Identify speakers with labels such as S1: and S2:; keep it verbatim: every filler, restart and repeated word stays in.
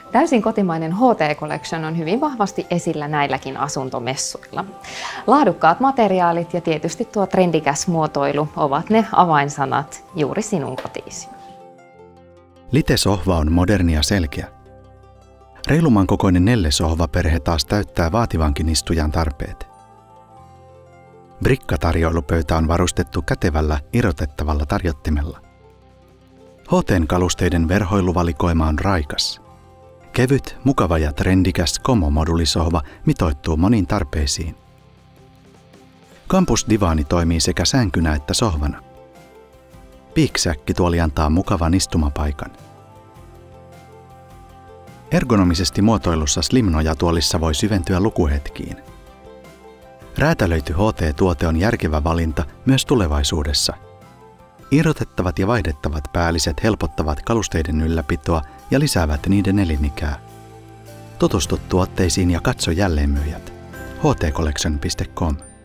S1: Täysin kotimainen H T Collection on hyvin vahvasti esillä näilläkin asuntomessuilla. Laadukkaat materiaalit ja tietysti tuo trendikäs muotoilu ovat ne avainsanat juuri sinun kotiisi.
S2: Lite-sohva on moderni ja selkeä. Reiluman kokoinen Nelle-sohvaperhe taas täyttää vaativankin istujan tarpeet. Brikka-tarjoilupöytä on varustettu kätevällä irrotettavalla tarjottimella. H T:n kalusteiden verhoiluvalikoima on raikas. Kevyt, mukava ja trendikäs Como-modulisohva mitoittuu moniin tarpeisiin. Campus-divaani toimii sekä sänkynä että sohvana. Peak-säkkituoli antaa mukavan istumapaikan. Ergonomisesti muotoilussa Slim-nojatuolissa voi syventyä lukuhetkiin. Räätälöity H T-tuote on järkevä valinta myös tulevaisuudessa. Irrotettavat ja vaihdettavat päälliset helpottavat kalusteiden ylläpitoa ja lisäävät niiden elinikää. Tutustu tuotteisiin ja katso jälleenmyyjät. h t collection piste com